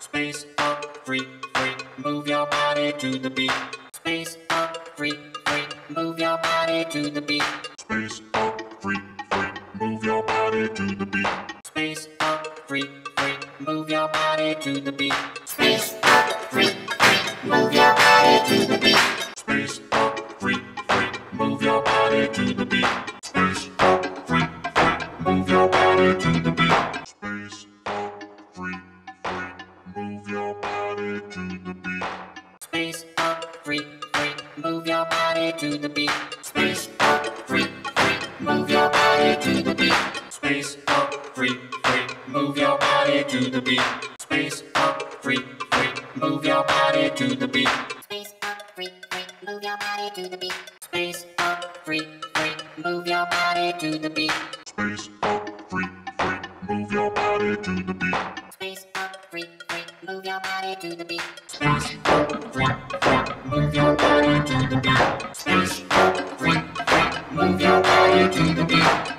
Space up, freak, freak, move your body to the beat. Space up, freak, freak, move your body to the beat. Space up, freak, freak, move your body to the beat. Space up, freak, freak, move your body to the beat. Space up, freak, freak, move your body to the beat. Space up, freak, freak, move your body to the beat. Space up, freak, freak, move your body to the beat. Space up, freak, freak, move your body to the beat. Space up, freak, freak, move your body to the beat. Space up, freak, freak, move your body to the beat. Space up, freak, freak, move your body to the beat. Space up, freak, freak, move your body to the beat. Space up, freak, freak, move your body to the beat. Space up, freak, freak, move your body to the beat. Space up, freak, freak, move your body to the beat. Space up, freak, freak, move your body to the beat. Space up, freak, freak, move your body to the beat. Space up, freak, freak, move your body to the beat.